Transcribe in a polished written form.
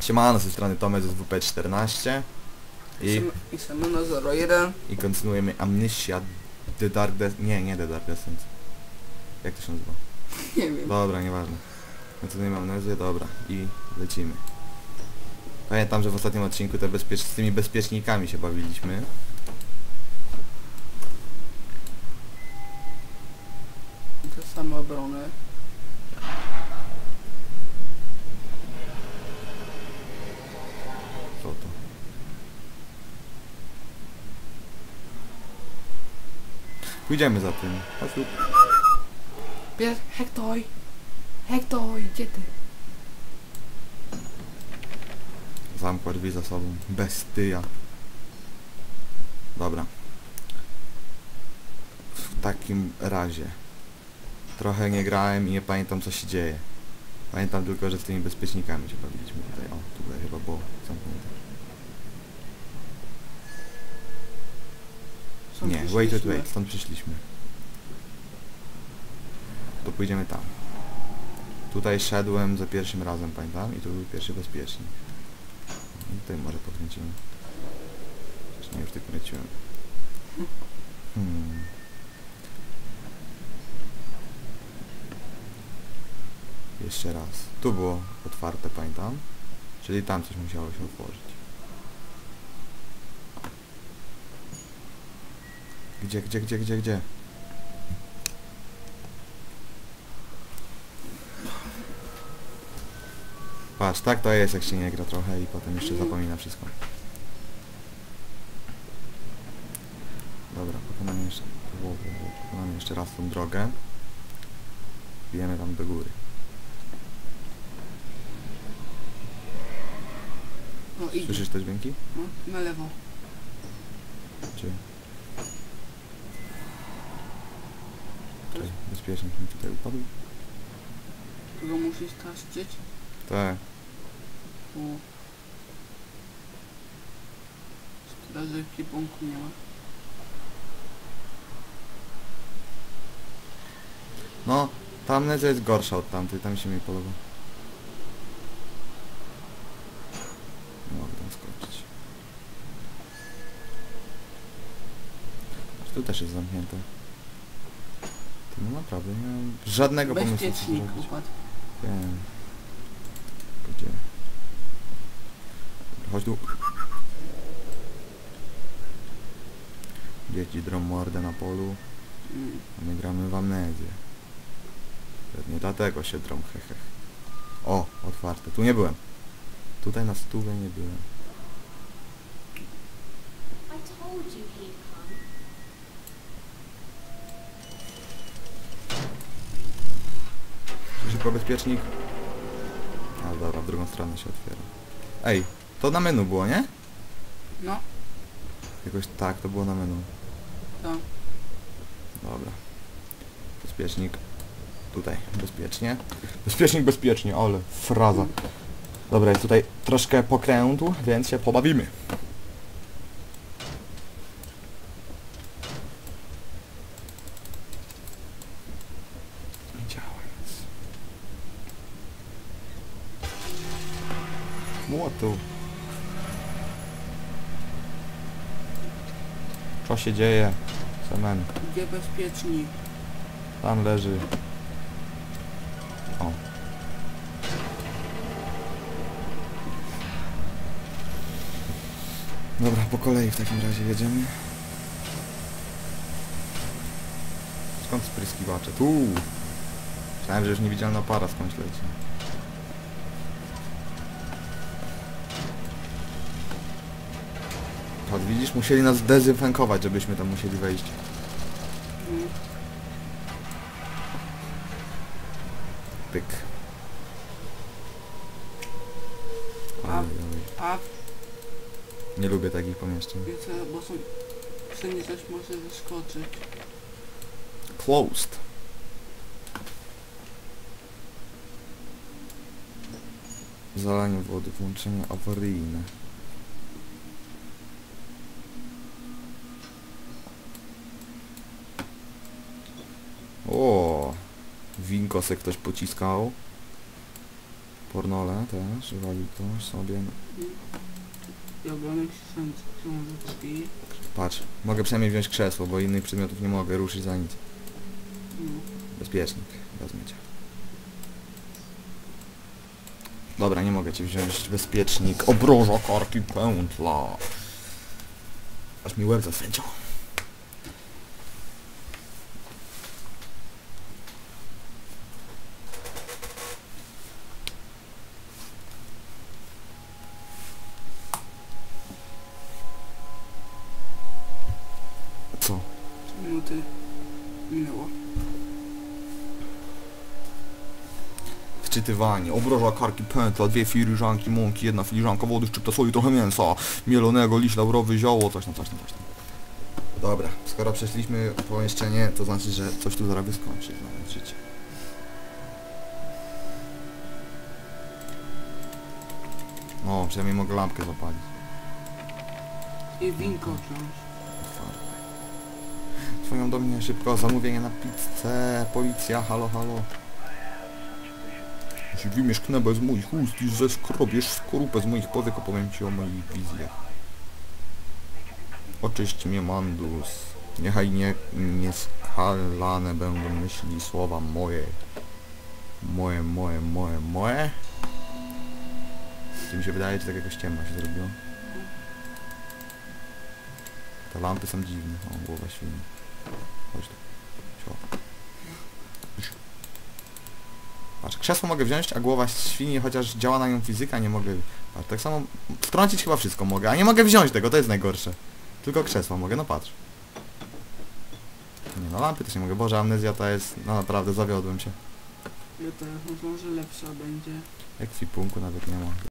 Siemano, z tej strony Tomek z WP14 I Semeno 01 i kontynuujemy Amnesia The Dark Descent. Nie The Dark Descent. Jak to się nazywa? Nie wiem. Dobra, nieważne. Kontynuujemy Amnezję, dobra. I lecimy. Pamiętam, że w ostatnim odcinku z tymi bezpiecznikami się bawiliśmy. Te same obrony. Co to? Pójdziemy za tym. Chodź tu. Hektoj! Hektoj, gdzie ty? Zamkła drzwi za sobą. Bestia. Dobra. W takim razie. Trochę nie grałem i nie pamiętam, co się dzieje. Pamiętam tylko, że z tymi bezpiecznikami się bawiliśmy tutaj. O, tutaj chyba było zamknięte. Nie, wait, stąd przyszliśmy. To pójdziemy tam. Tutaj szedłem za pierwszym razem, pamiętam, i tu był pierwszy bezpiecznik. I tutaj może pokręcimy. Czy nie, już tak kręciłem. Jeszcze raz. Tu było otwarte, pamiętam. Czyli tam coś musiało się otworzyć. Gdzie? Patrz, tak to jest, jak się nie gra trochę i potem jeszcze zapomina wszystko. Dobra, pokonamy jeszcze raz tą drogę. Bijemy tam do góry. No, idzie. Słyszysz te dźwięki? No, na lewo. Czy? Czekaj, bezpiecznik mi tutaj upadł. Tu go musisz taszczyć. Tak. O. Szkoda, że ekwipunku nie ma. No, ta amnezja jest gorsza od tamtej, tam się mi podoba. Nie mogę tam skoczyć. Tu też jest zamknięte. Ty, no naprawdę, nie mam żadnego pomysłu, co Bezpiecznik zrobić. upadł. Wiem. Gdzie? Chodź tu. Dzieci drą mordę na polu, a my gramy w amnezję. Pewnie dlatego się drą, hehe. O, otwarte. Tu nie byłem. Tutaj na stówę nie byłem. Szybko bezpiecznik. A dobra, w drugą stronę się otwiera. Ej, to na menu było, nie? No, Jakoś tak, to było na menu. to. Dobra. Bezpiecznik. Tutaj, bezpiecznie. Bezpiecznie, ale fraza. Dobra, jest tutaj troszkę pokrętu, więc się pobawimy. Nie działa nic. Młotu. Co się dzieje? Semen. Gdzie bezpiecznik? Tam leży. O. Dobra, po kolei w takim razie jedziemy. Skąd spryskiwacze? Tu! Myślałem, że już niewidzialna para skądś leci. Patrz, widzisz? Musieli nas zdezynfekować, żebyśmy tam musieli wejść. Pyk. A Nie lubię takich pomieszczeń. wiecie, bo są... Wszędzie coś może wyskoczyć. Closed. Zalanie wody, włączenie awaryjne. O, winko se ktoś pociskał. Pornole też, walił ktoś sobie. I ogonek się książeczki. Patrz, mogę przynajmniej wziąć krzesło, bo innych przedmiotów nie mogę ruszyć za nic. No. Bezpiecznik, wezmę cię. Dobra, nie mogę cię wziąć. Bezpiecznik, obroża karki pętla. Aż mi łeb zasędział. Co? 3 minuty minęło. Wczytywanie, obroża karki pętla, 2 filiżanki mąki, 1 filiżanka wody, szczypta soli, trochę mięsa, mielonego, liść laurowy, zioło, coś tam. Dobra, skoro przeszliśmy pomieszczenie, to znaczy, że coś tu zaraz skończy znaleźć życie. No, przynajmniej mogę lampkę zapalić. I winko wziąć. Otwarte. Dzwonią do mnie szybko, zamówienie na pizzę, policja, halo, halo. Jeśli wyjmiesz knebę z moich ust i zeskrobiesz skorupę z moich powiek, opowiem ci o moich wizjach. Oczyść mnie, Mandus. Niechaj nieskalane będą myśli i słowa moje. Moje. Czy mi się wydaje, czy tak jakoś ciemno się zrobiło? Te lampy są dziwne. O, głowa świni. Chodź tu. Sio. Patrz, krzesło mogę wziąć, a głowa świni, chociaż działa na nią fizyka, nie mogę... Patrz, tak samo wtrącić chyba wszystko mogę, a nie mogę wziąć tego, to jest najgorsze. Tylko krzesło mogę, no patrz. Nie no, lampy też nie mogę. Boże, amnezja ta jest... No naprawdę, zawiodłem się. Ja teraz może lepsza będzie. Ekwipunku nawet nie ma.